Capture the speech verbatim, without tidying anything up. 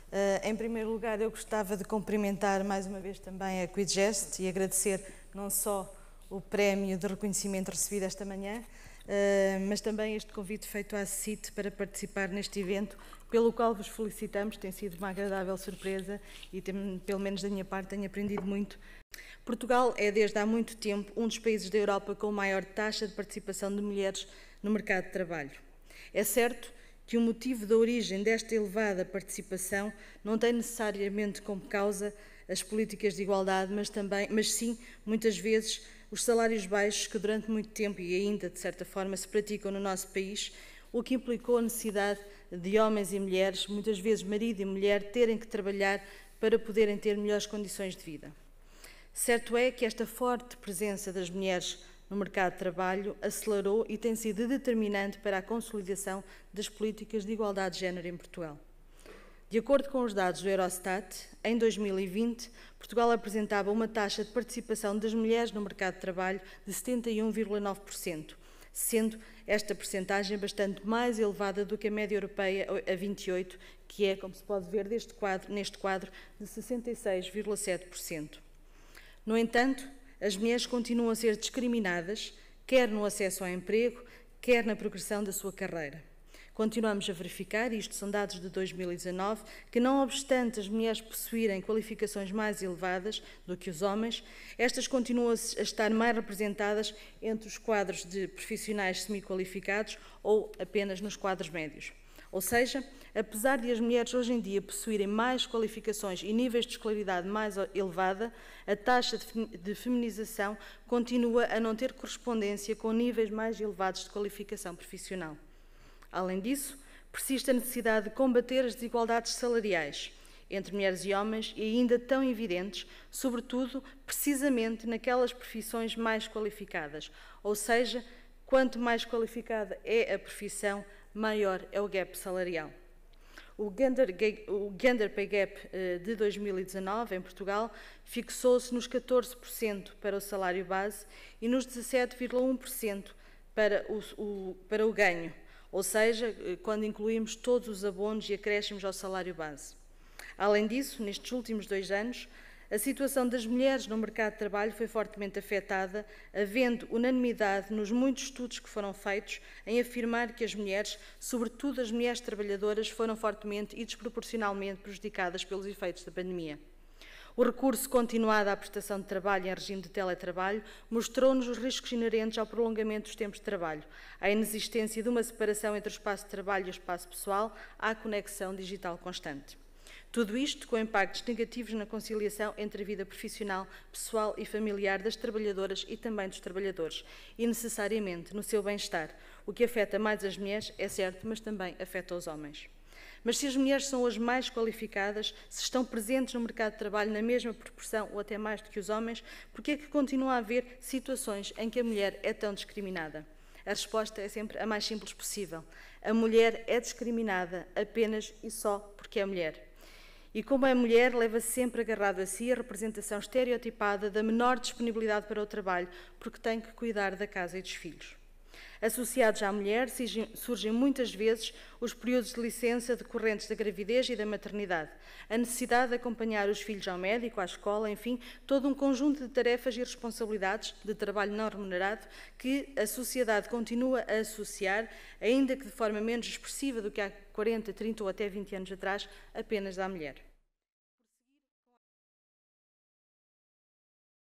Uh, em primeiro lugar, eu gostava de cumprimentar mais uma vez também a Quidgest e agradecer não só o prémio de reconhecimento recebido esta manhã, uh, mas também este convite feito à C I T para participar neste evento, pelo qual vos felicitamos. Tem sido uma agradável surpresa e, tem, pelo menos da minha parte, tenho aprendido muito. Portugal é, desde há muito tempo, um dos países da Europa com maior taxa de participação de mulheres no mercado de trabalho. É certo que o motivo da origem desta elevada participação não tem necessariamente como causa as políticas de igualdade, mas, também, mas sim, muitas vezes, os salários baixos que durante muito tempo e ainda, de certa forma, se praticam no nosso país, o que implicou a necessidade de homens e mulheres, muitas vezes marido e mulher, terem que trabalhar para poderem ter melhores condições de vida. Certo é que esta forte presença das mulheres no mercado de trabalho acelerou e tem sido determinante para a consolidação das políticas de igualdade de género em Portugal. De acordo com os dados do Eurostat, em dois mil e vinte, Portugal apresentava uma taxa de participação das mulheres no mercado de trabalho de setenta e um vírgula nove por cento, sendo esta percentagem bastante mais elevada do que a média europeia a vinte e oito por cento, que é, como se pode ver deste quadro, neste quadro, de sessenta e seis vírgula sete por cento. No entanto, as mulheres continuam a ser discriminadas, quer no acesso ao emprego, quer na progressão da sua carreira. Continuamos a verificar, e isto são dados de dois mil e dezanove, que não obstante as mulheres possuírem qualificações mais elevadas do que os homens, estas continuam a estar mais representadas entre os quadros de profissionais semi-qualificados ou apenas nos quadros médios. Ou seja, apesar de as mulheres hoje em dia possuírem mais qualificações e níveis de escolaridade mais elevada, a taxa de feminização continua a não ter correspondência com níveis mais elevados de qualificação profissional. Além disso, persiste a necessidade de combater as desigualdades salariais entre mulheres e homens, e ainda tão evidentes, sobretudo, precisamente naquelas profissões mais qualificadas, ou seja, quanto mais qualificada é a profissão, maior é o gap salarial. O Gender, o Gender Pay Gap de dois mil e dezanove, em Portugal, fixou-se nos catorze por cento para o salário base e nos dezassete vírgula um por cento para o, o, para o ganho, ou seja, quando incluímos todos os abonos e acréscimos ao salário base. Além disso, nestes últimos dois anos, a situação das mulheres no mercado de trabalho foi fortemente afetada, havendo unanimidade nos muitos estudos que foram feitos em afirmar que as mulheres, sobretudo as mulheres trabalhadoras, foram fortemente e desproporcionalmente prejudicadas pelos efeitos da pandemia. O recurso continuado à prestação de trabalho em regime de teletrabalho mostrou-nos os riscos inerentes ao prolongamento dos tempos de trabalho, à inexistência de uma separação entre o espaço de trabalho e o espaço pessoal, à conexão digital constante. Tudo isto com impactos negativos na conciliação entre a vida profissional, pessoal e familiar das trabalhadoras e também dos trabalhadores, e necessariamente no seu bem-estar, o que afeta mais as mulheres, é certo, mas também afeta os homens. Mas se as mulheres são hoje mais qualificadas, se estão presentes no mercado de trabalho na mesma proporção ou até mais do que os homens, por que é que continua a haver situações em que a mulher é tão discriminada? A resposta é sempre a mais simples possível. A mulher é discriminada apenas e só porque é mulher. E como é mulher, leva sempre agarrado a si a representação estereotipada da menor disponibilidade para o trabalho, porque tem que cuidar da casa e dos filhos. Associados à mulher, surgem muitas vezes os períodos de licença decorrentes da gravidez e da maternidade, a necessidade de acompanhar os filhos ao médico, à escola, enfim, todo um conjunto de tarefas e responsabilidades de trabalho não remunerado que a sociedade continua a associar, ainda que de forma menos expressiva do que há quarenta, trinta ou até vinte anos atrás, apenas à mulher.